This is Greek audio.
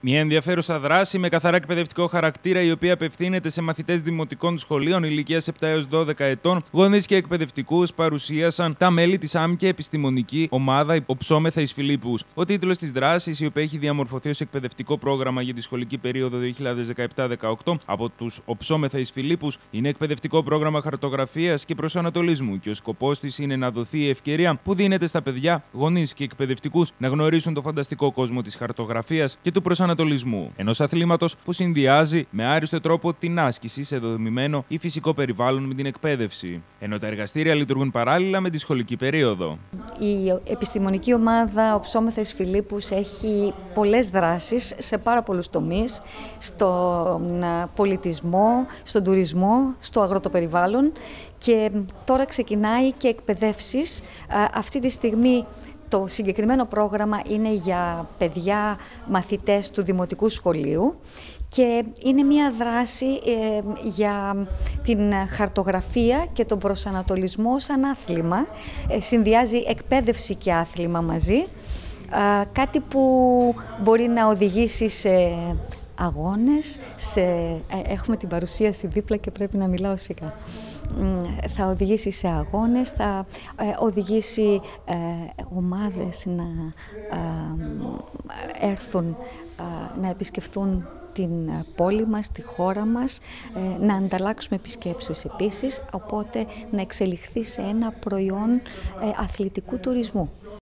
Μια ενδιαφέρουσα δράση με καθαρά εκπαιδευτικό χαρακτήρα, η οποία απευθύνεται σε μαθητές δημοτικών σχολείων ηλικίας 7 έως 12 ετών, γονείς και εκπαιδευτικούς, παρουσίασαν τα μέλη της άμκε επιστημονική ομάδα Οψόμεθα εις Φιλίππους. Ο τίτλος της δράσης, η οποία έχει διαμορφωθεί ως εκπαιδευτικό πρόγραμμα για τη σχολική περίοδο 2017-18 από τους Οψόμεθα εις Φιλίππους, είναι εκπαιδευτικό πρόγραμμα χαρτογραφίας και προσανατολισμού και ο σκοπός της είναι να δοθεί η ευκαιρία που δίνεται στα παιδιά, γονείς και εκπαιδευτικούς να γνωρίσουν το φανταστικό κόσμο της χαρτογραφίας και του προσανατολισμού. Ενός αθλήματος που συνδυάζει με άριστο τρόπο την άσκηση σε δομημένο ή φυσικό περιβάλλον με την εκπαίδευση. Ενώ τα εργαστήρια λειτουργούν παράλληλα με τη σχολική περίοδο. Η επιστημονική ομάδα Οψόμεθα εις Φιλίππους έχει πολλές δράσεις σε πάρα πολλούς τομείς, στον πολιτισμό, στον τουρισμό, στο αγροτοπεριβάλλον και τώρα ξεκινάει και εκπαιδεύσεις. Αυτή τη στιγμή το συγκεκριμένο πρόγραμμα είναι για παιδιά μαθητές του Δημοτικού Σχολείου και είναι μια δράση για την χαρτογραφία και τον προσανατολισμό σαν άθλημα. Συνδυάζει εκπαίδευση και άθλημα μαζί, κάτι που μπορεί να οδηγήσει σε αγώνες, έχουμε την παρουσίαση δίπλα και πρέπει να μιλάω σιγά. Θα οδηγήσει σε αγώνες, θα οδηγήσει ομάδες να έρθουν να επισκεφθούν την πόλη μας, τη χώρα μας, να ανταλλάξουμε επισκέψεις επίσης, οπότε να εξελιχθεί σε ένα προϊόν αθλητικού τουρισμού.